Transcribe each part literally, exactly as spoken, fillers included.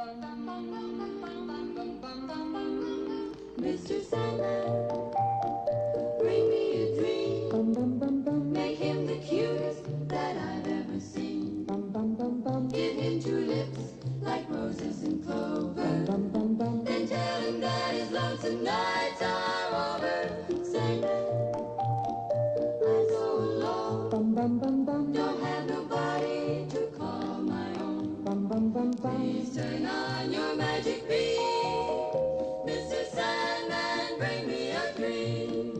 Mister Sandman, bring me a dream. Make him the cutest that I've ever seen. Give him tulips like roses and clover. Then tell him that his lonesome nights are over. Sandman, I'm so alone. Don't have nobody to call my own. Please turn on your magic beam. Mister Sandman, bring me a dream.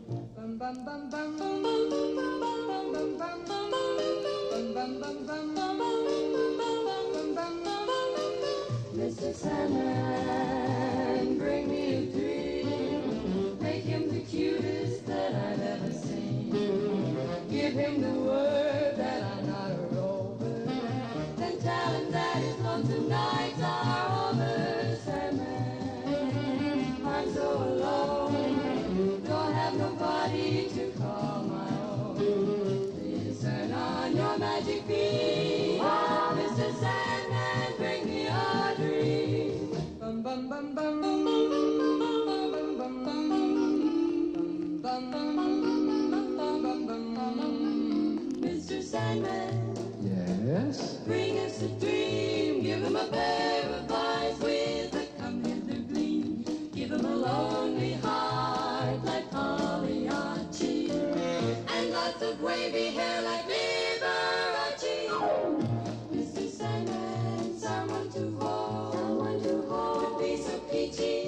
Mister Sandman, bring me a dream. Make him the cutest that I've ever seen. Give him the word that I'm not a rover. Then tell him that his lonesome nights are over. Sandman, I'm so alone. Don't have nobody to call my own. Please turn on your magic beam. Oh, Mister Sandman, bring me a dream. Bum bum bum bum bum bum bum bum bum bum. Mister Sandman, Yes? bring us a dream. Give him a pair of eyes with a come hither gleam. Give him a lonely heart like Pagliacci, and lots of wavy hair like Liberace. Mister Sandman, someone to hold, someone to hold, to be so peachy